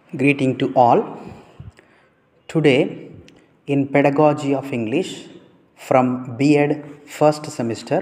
Greeting to all. Today, in Pedagogy of English from B.Ed first semester,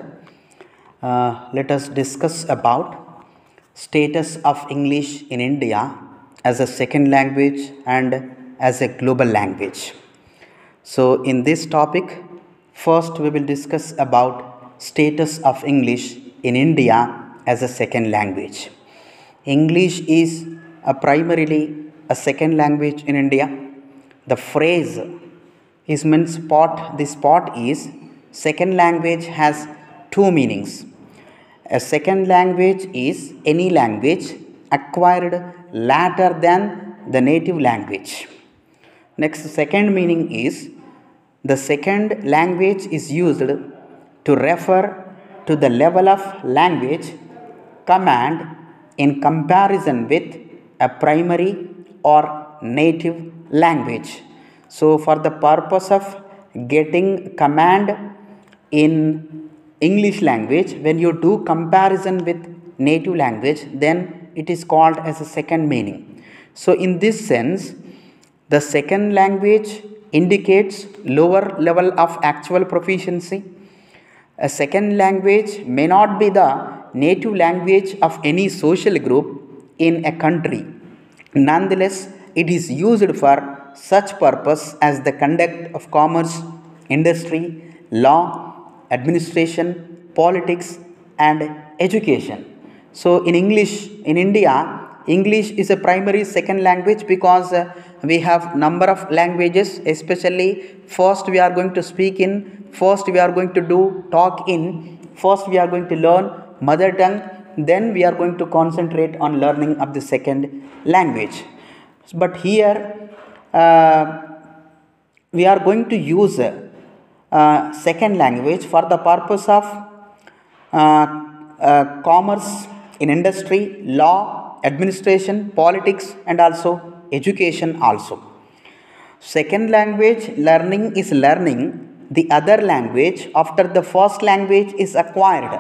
let us discuss about status of English in India as a second language and as a global language. So, in this topic, first we will discuss about status of English in India as a second language. English is primarily a second language in India. The phrase is meant spot. The spot is second language has two meanings. A second language is any language acquired later than the native language. Next, second meaning is the second language is used to refer to the level of language command in comparison with a primary or native language. So, for the purpose of getting command in English language, when you do comparison with native language, then it is called as a second meaning. So, in this sense, the second language indicates lower level of actual proficiency. A second language may not be the native language of any social group in a country. Nonetheless, it is used for such purpose as the conduct of commerce, industry, law, administration, politics, and education. So, in English, in India, English is a primary second language because we have number of languages, especially first we are going to speak in, first we are going to do talk in, first we are going to learn mother tongue, then we are going to concentrate on learning of the second language. But here we are going to use second language for the purpose of commerce, in industry, law, administration, politics, and also education also. Second language learning is learning the other language after the first language is acquired.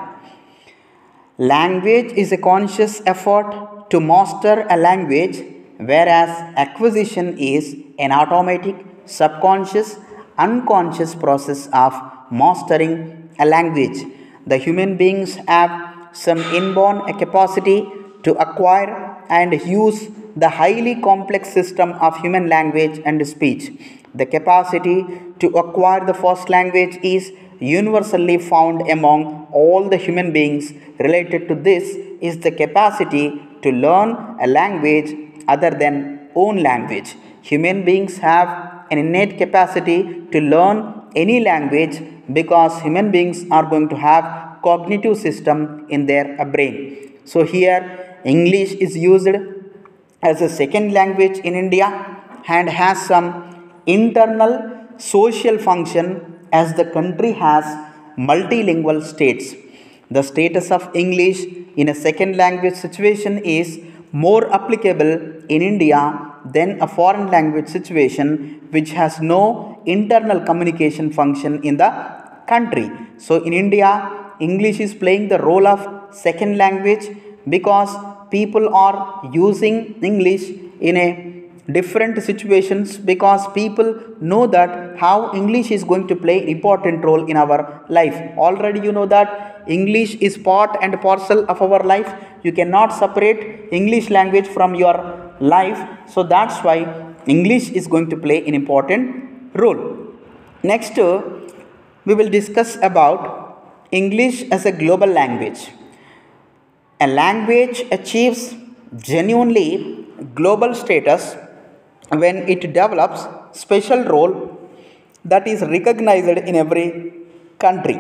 Language is a conscious effort to master a language, whereas acquisition is an automatic, subconscious, unconscious process of mastering a language. The human beings have some inborn capacity to acquire and use the highly complex system of human language and speech. The capacity to acquire the first language is universally found among all the human beings. Related to this is the capacity to learn a language other than own language. Human beings have an innate capacity to learn any language because human beings are going to have cognitive system in their brain. So here English is used as a second language in India and has some internal social function as the country has multilingual states. The status of English in a second language situation is more applicable in India than a foreign language situation which has no internal communication function in the country. So in India, English is playing the role of second language because people are using English in a different situations because people know that how English is going to play important role in our life. Already you know that English is part and parcel of our life. You cannot separate English language from your life. So that's why English is going to play an important role. Next, we will discuss about English as a global language. A language achieves genuinely global status when it develops special role that is recognized in every country.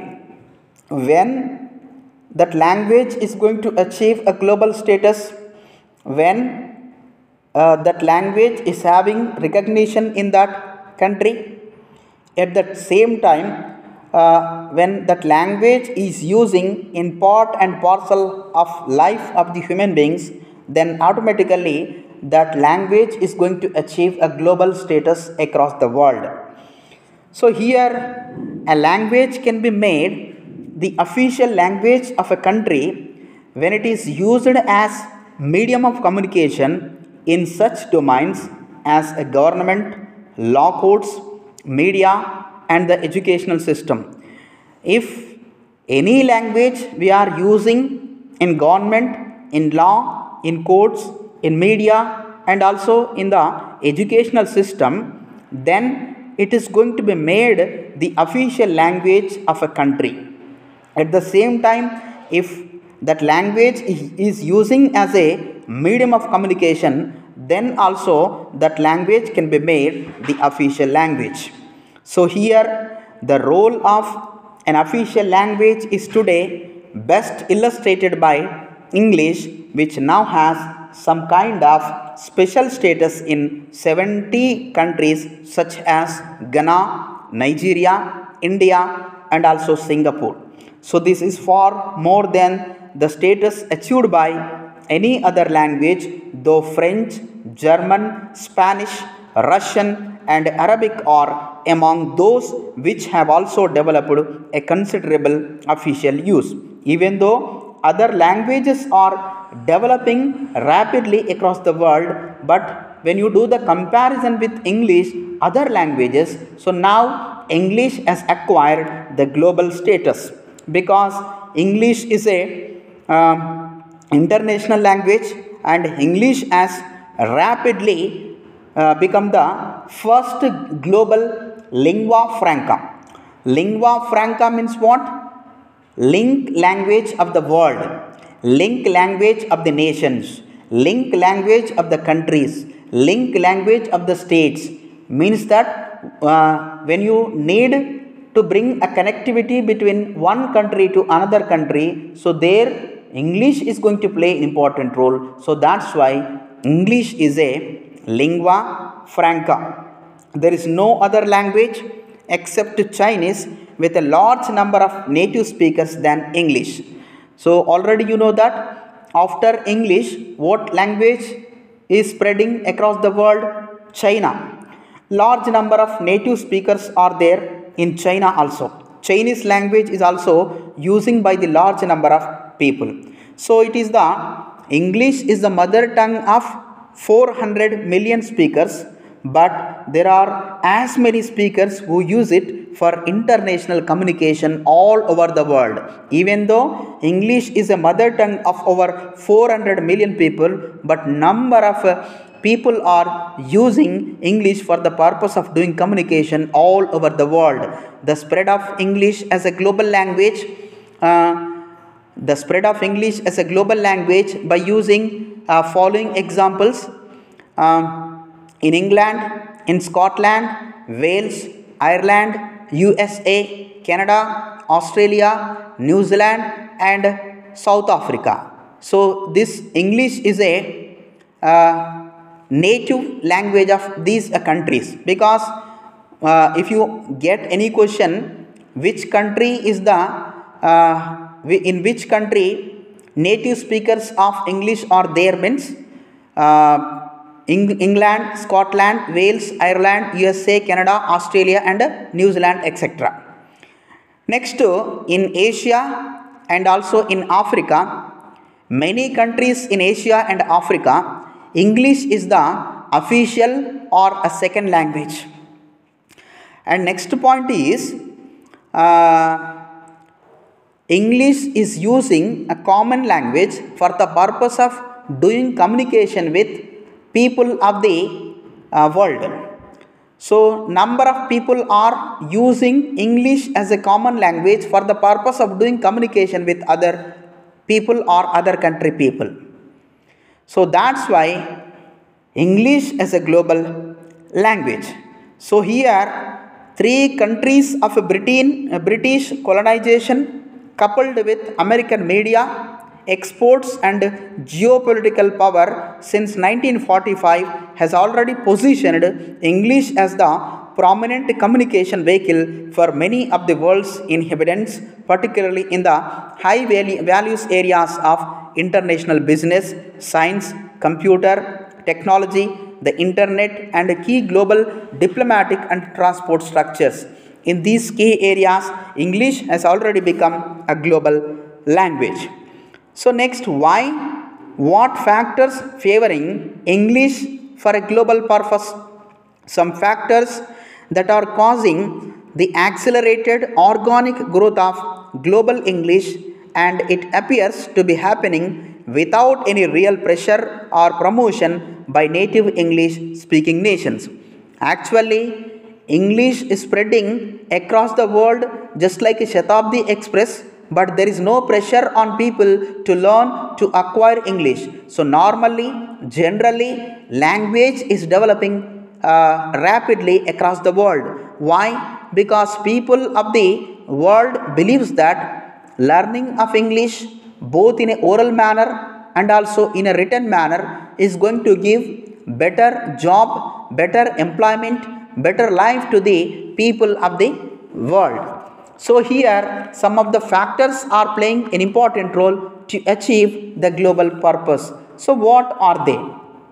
When that language is going to achieve a global status, when that language is having recognition in that country, at the same time when that language is using in part and parcel of life of the human beings, then automatically that language is going to achieve a global status across the world. So here a language can be made the official language of a country when it is used as medium of communication in such domains as a government, law courts, media, and the educational system. If any language we are using in government, in law, in courts, in media, and also in the educational system, then it is going to be made the official language of a country. At the same time, if that language is using as a medium of communication, then also that language can be made the official language. So here the role of an official language is today best illustrated by English, which now has some kind of special status in 70 countries such as Ghana, Nigeria, India, and also Singapore. So this is far more than the status achieved by any other language, though French, German, Spanish, Russian, and Arabic are among those which have also developed a considerable official use. Even though other languages are developing rapidly across the world, but when you do the comparison with English, other languages, so now English has acquired the global status because English is a international language, and English has rapidly become the first global lingua franca. Lingua franca means what? Link language of the world, link language of the nations, link language of the countries, link language of the states. Means that when you need to bring a connectivity between one country to another country, so there English is going to play an important role. So that's why English is a lingua franca. There is no other language except Chinese with a large number of native speakers than English. So already you know that after English, what language is spreading across the world? China. Large number of native speakers are there in China also. Chinese language is also using by the large number of people. So it is the English is the mother tongue of 400 million speakers, but there are as many speakers who use it for international communication all over the world. Even though English is a mother tongue of over 400 million people, but number of people are using English for the purpose of doing communication all over the world. The spread of English as a global language, by using following examples. In England, in Scotland, Wales, Ireland, USA, Canada, Australia, New Zealand, and South Africa. So this English is a native language of these countries, because if you get any question, which country is in which country native speakers of English are there, means England, Scotland, Wales, Ireland, USA, Canada, Australia, and New Zealand, etc. Next, in Asia and also in Africa, many countries in Asia and Africa, English is the official or a second language. And next point is, English is using a common language for the purpose of doing communication with people of the world. So number of people are using English as a common language for the purpose of doing communication with other people or other country people. So that's why English is a global language. So here three countries of British colonization coupled with American media, exports and geopolitical power since 1945 has already positioned English as the prominent communication vehicle for many of the world's inhabitants, particularly in the high values areas of international business, science, computer, technology, the internet, and key global diplomatic and transport structures. In these key areas, English has already become a global language. So next, why What factors favoring English for a global purpose? Some factors that are causing the accelerated organic growth of global English, and it appears to be happening without any real pressure or promotion by native English speaking nations. Actually, English is spreading across the world just like a Shatabdi Express, but there is no pressure on people to learn to acquire English. So, normally, generally, language is developing rapidly across the world. Why? Because people of the world believes that learning of English both in a oral manner and also in a written manner is going to give better job, better employment, better life to the people of the world. So here some of the factors are playing an important role to achieve the global purpose. So what are they?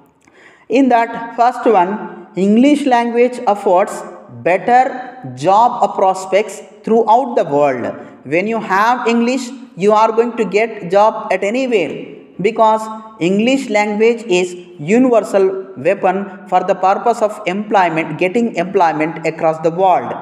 In that first one, English language affords better job prospects throughout the world. When you have English, you are going to get job at anywhere, because English language is universal weapon for the purpose of employment, getting employment across the world.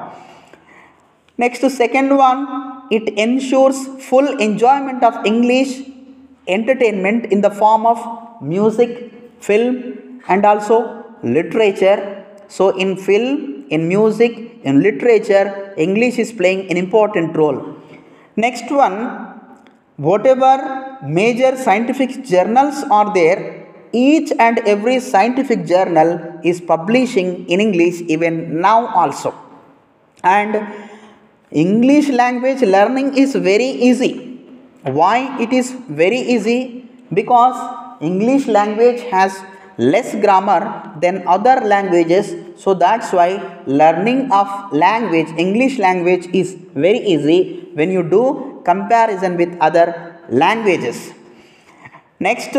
Next, second one, it ensures full enjoyment of English entertainment in the form of music, film, and also literature. So, in film, in music, in literature, English is playing an important role. Next one, whatever major scientific journals are there, each and every scientific journal is publishing in English even now also. And English language learning is very easy. Why it is very easy? Because English language has less grammar than other languages, so that's why learning of language, English language, is very easy when you do comparison with other languages. Next,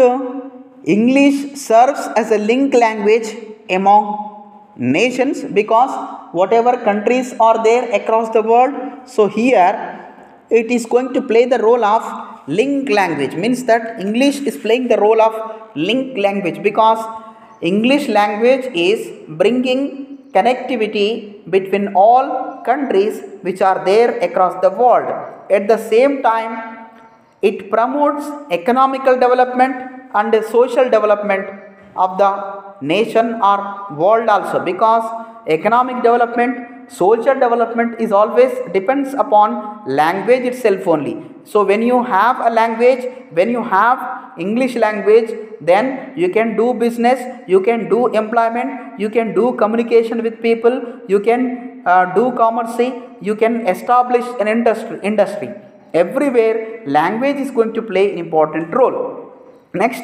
English serves as a link language among nations, because whatever countries are there across the world, so here it is going to play the role of link language, means that English is playing the role of link language, because English language is bringing connectivity between all countries which are there across the world. At the same time, it promotes economical development and social development of the nation or world also, because economic development, social development is always depends upon language itself only. So when you have a language, when you have English language, then you can do business, you can do employment, you can do communication with people, you can do commerce, you can establish an industry. Everywhere language is going to play an important role. Next,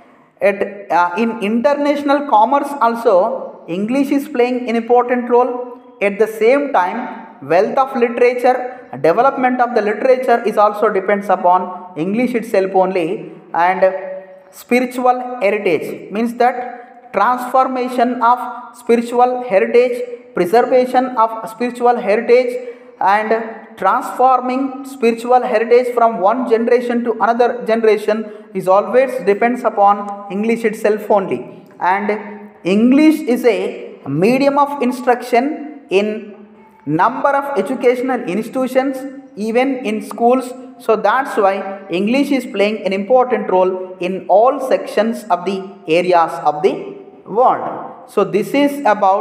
in international commerce also, English is playing an important role. At the same time, wealth of literature, development of the literature is also depends upon English itself only. And spiritual heritage means that transformation of spiritual heritage, preservation of spiritual heritage, and transforming spiritual heritage from one generation to another generation is always depends upon English itself only. And English is a medium of instruction in number of educational institutions, even in schools. So that's why English is playing an important role in all sections of the areas of the world. So this is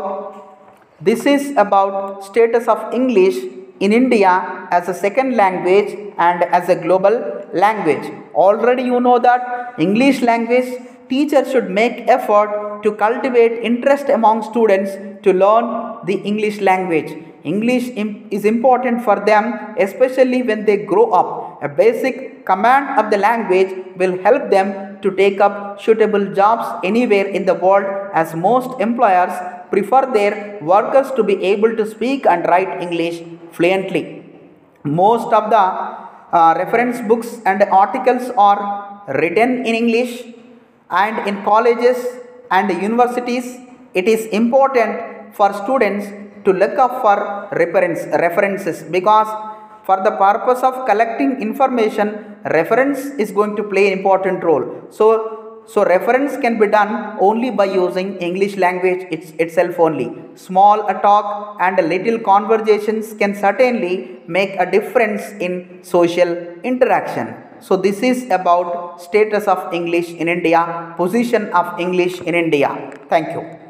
about status of English in India as a second language and as a global language. Already you know that English language teachers should make effort to cultivate interest among students to learn the English language. English is important for them, especially when they grow up. A basic command of the language will help them to take up suitable jobs anywhere in the world, as most employers prefer their workers to be able to speak and write English fluently. Most of the reference books and articles are written in English, and in colleges and universities it is important for students to look up for references, because for the purpose of collecting information, reference is going to play an important role. So So reference can be done only by using English language itself only. Small a talk and a little conversations can certainly make a difference in social interaction. So this is about status of English in India, position of English in India. Thank you.